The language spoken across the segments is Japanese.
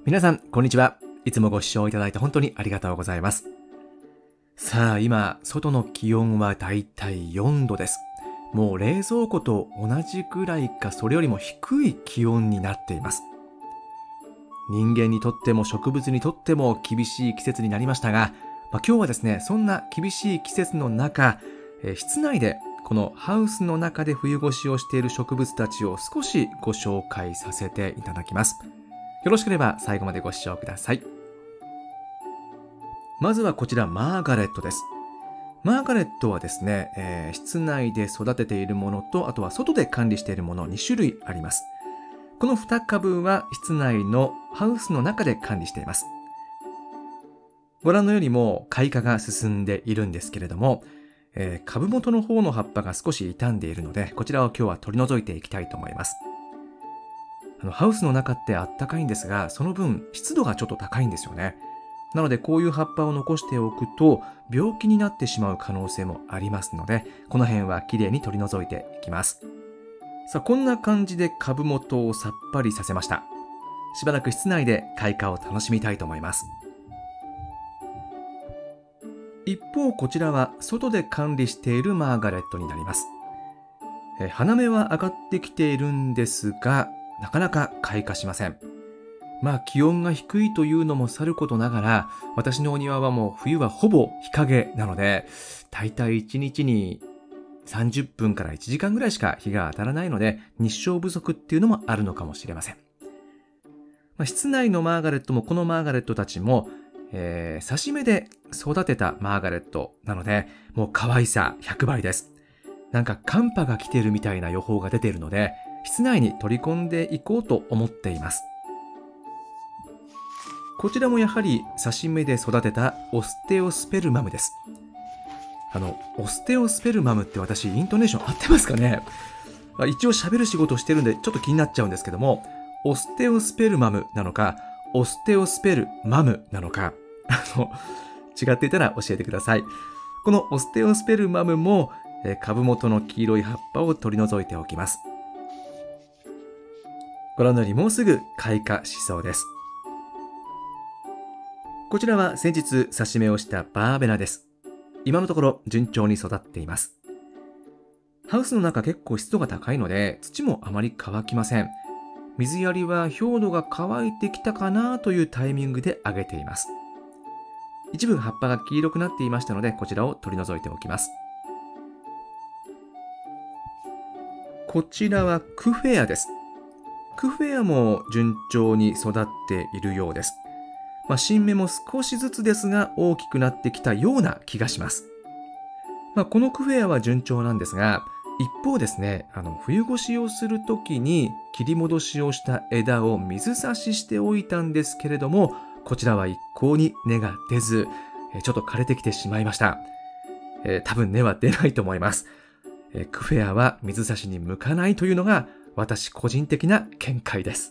皆さん、こんにちは。いつもご視聴いただいて本当にありがとうございます。さあ、今、外の気温はだいたい4度です。もう冷蔵庫と同じくらいか、それよりも低い気温になっています。人間にとっても植物にとっても厳しい季節になりましたが、今日はですね、そんな厳しい季節の中、室内でこのハウスの中で冬越しをしている植物たちを少しご紹介させていただきます。よろしければ最後までご視聴ください。まずはこちらマーガレットです。マーガレットはですね、室内で育てているものと、あとは外で管理しているもの2種類あります。この2株は室内のハウスの中で管理しています。ご覧のようにもう開花が進んでいるんですけれども、株元の方の葉っぱが少し傷んでいるので、こちらを今日は取り除いていきたいと思います。ハウスの中ってあったかいんですが、その分湿度がちょっと高いんですよね。なのでこういう葉っぱを残しておくと病気になってしまう可能性もありますので、この辺はきれいに取り除いていきます。さあ、こんな感じで株元をさっぱりさせました。しばらく室内で開花を楽しみたいと思います。一方、こちらは外で管理しているマーガレットになります。花芽は上がってきているんですが、なかなか開花しません。気温が低いというのもさることながら、私のお庭はもう冬はほぼ日陰なので、だいたい1日に30分から1時間ぐらいしか日が当たらないので、日照不足っていうのもあるのかもしれません。室内のマーガレットもこのマーガレットたちも、挿し芽で育てたマーガレットなので、もう可愛さ100倍です。なんか寒波が来ているみたいな予報が出ているので、室内に取り込んでいこうと思っています。こちらもやはり挿し芽で育てたオステオスペルマムです。オステオスペルマムって私イントネーション合ってますかね。一応喋る仕事をしてるんでちょっと気になっちゃうんですけども、オステオスペルマムなのかオステオスペルマムなのか違っていたら教えてください。このオステオスペルマムも株元の黄色い葉っぱを取り除いておきます。ご覧のようにもうすぐ開花しそうです。こちらは先日挿し芽をしたバーベナです。今のところ順調に育っています。ハウスの中結構湿度が高いので土もあまり乾きません。水やりは表土が乾いてきたかなというタイミングであげています。一部葉っぱが黄色くなっていましたので、こちらを取り除いておきます。こちらはクフェアです。クフェアも順調に育っているようです。新芽も少しずつですが大きくなってきたような気がします。このクフェアは順調なんですが、一方ですね、冬越しをするときに切り戻しをした枝を水差ししておいたんですけれども、こちらは一向に根が出ず、ちょっと枯れてきてしまいました。多分根は出ないと思います。クフェアは水差しに向かないというのが私個人的な見解です。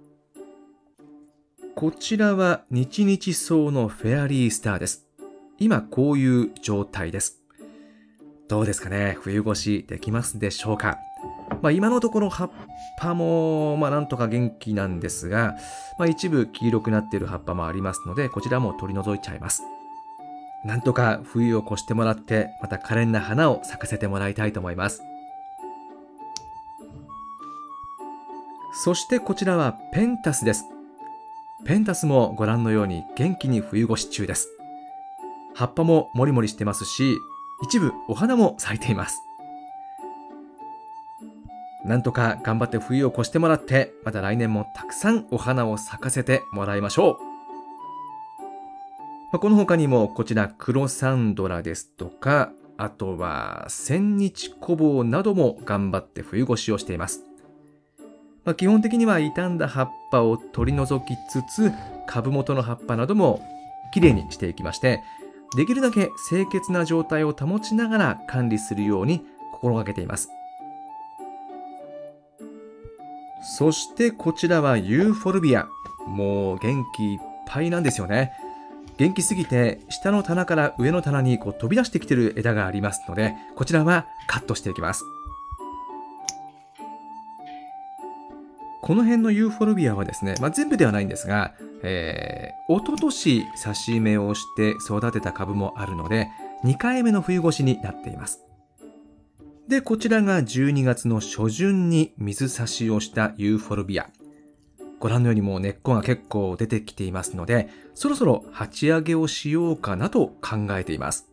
こちらは日々草のフェアリースターです。今こういう状態です。どうですかね、冬越しできますでしょうか。今のところ葉っぱもなんとか元気なんですが、一部黄色くなっている葉っぱもありますので、こちらも取り除いちゃいます。なんとか冬を越してもらって、また可憐な花を咲かせてもらいたいと思います。そしてこちらはペンタスです。ペンタスもご覧のように元気に冬越し中です。葉っぱももりもりしてますし、一部お花も咲いています。なんとか頑張って冬を越してもらって、また来年もたくさんお花を咲かせてもらいましょう。この他にもこちらクロサンドラですとか、あとは千日コボウなども頑張って冬越しをしています。基本的には傷んだ葉っぱを取り除きつつ、株元の葉っぱなどもきれいにしていきまして、できるだけ清潔な状態を保ちながら管理するように心がけています。そしてこちらはユーフォルビア。もう元気いっぱいなんですよね。元気すぎて下の棚から上の棚に飛び出してきている枝がありますので、こちらはカットしていきます。 この辺のユーフォルビアはですね、全部ではないんですが、一昨年差し芽をして育てた株もあるので、2回目の冬越しになっています。で、こちらが12月の初旬に水差しをしたユーフォルビア。ご覧のようにもう根っこが結構出てきていますので、そろそろ鉢上げをしようかなと考えています。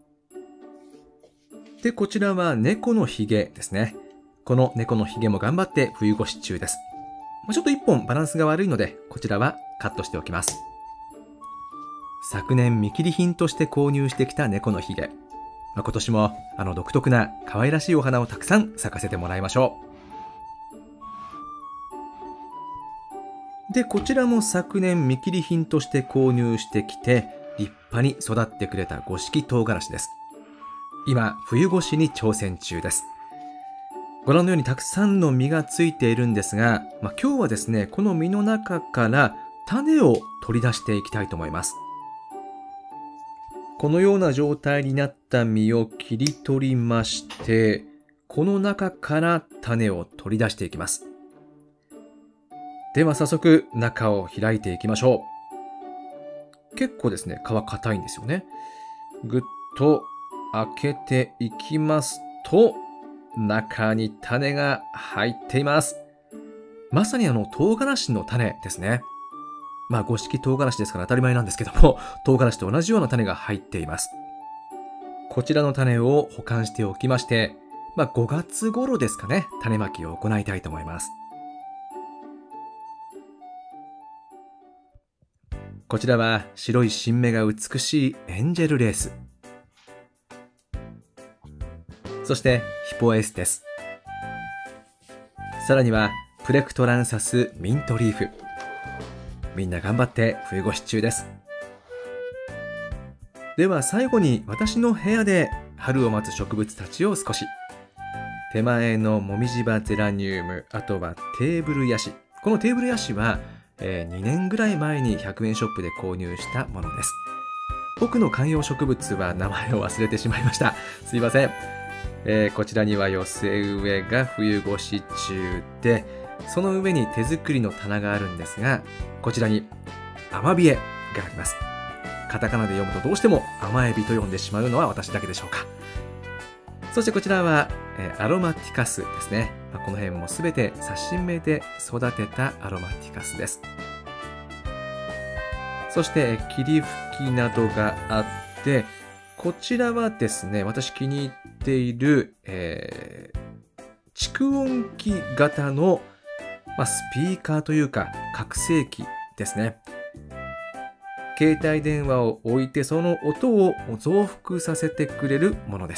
で、こちらは猫のひげですね。この猫のひげも頑張って冬越し中です。ちょっと一本バランスが悪いので、こちらはカットしておきます。昨年見切り品として購入してきた猫のひげ。今年も独特な可愛らしいお花をたくさん咲かせてもらいましょう。で、こちらも昨年見切り品として購入してきて、立派に育ってくれた五色唐辛子です。今、冬越しに挑戦中です。ご覧のようにたくさんの実がついているんですが、今日はですね、この実の中から種を取り出していきたいと思います。このような状態になった実を切り取りまして、この中から種を取り出していきます。では早速中を開いていきましょう。結構ですね、皮硬いんですよね。ぐっと開けていきますと、中に種が入っています。まさに唐辛子の種ですね。五色唐辛子ですから当たり前なんですけども、唐辛子と同じような種が入っています。こちらの種を保管しておきまして、5月頃ですかね、種まきを行いたいと思います。こちらは白い新芽が美しいエンジェルレース。そしてヒポエステス。さらにはプレクトランサスミントリーフ。みんな頑張って冬越し中です。では最後に私の部屋で春を待つ植物たちを少し。手前のモミジバゼラニウム、あとはテーブルヤシ。このテーブルヤシは、2年ぐらい前に100円ショップで購入したものです。僕の観葉植物は名前を忘れてしまいました。すいません。こちらには寄せ植えが冬越し中で、その上に手作りの棚があるんですが、こちらにアマビエがあります。カタカナで読むとどうしても甘エビと読んでしまうのは私だけでしょうか。そしてこちらはアロマティカスですね。この辺もすべて差し芽で育てたアロマティカスです。そして霧吹きなどがあって、こちらはですね、私気に入っている、蓄音機型の、スピーカーというか拡声器ですね。携帯電話を置いてその音を増幅させてくれるものです。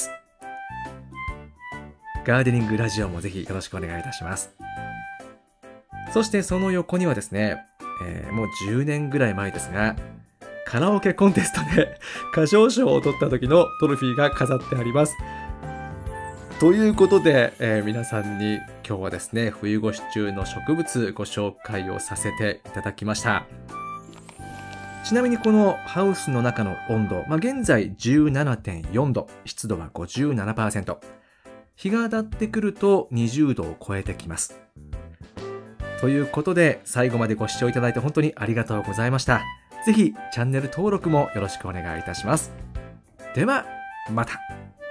ガーデニングラジオもぜひよろしくお願いいたします。そしてその横にはですね、もう10年ぐらい前ですが、カラオケコンテストで歌唱賞を取った時のトロフィーが飾ってあります。ということで、皆さんに今日はですね、冬越し中の植物ご紹介をさせていただきました。ちなみにこのハウスの中の温度、現在 17.4 度、湿度は 57%。日が当たってくると20度を超えてきます。ということで、最後までご視聴いただいて本当にありがとうございました。ぜひチャンネル登録もよろしくお願いいたします。では、また。